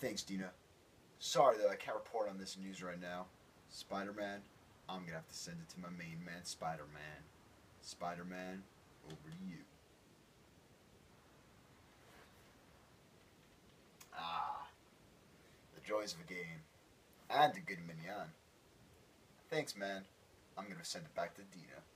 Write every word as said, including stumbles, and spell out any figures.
Thanks, Dina. Sorry though, I can't report on this news right now. Spider-Man, I'm gonna have to send it to my main man, Spider-Man. Spider-Man, over to you. Ah, the joys of a game. And a good minion. Thanks, man. I'm gonna send it back to Dina.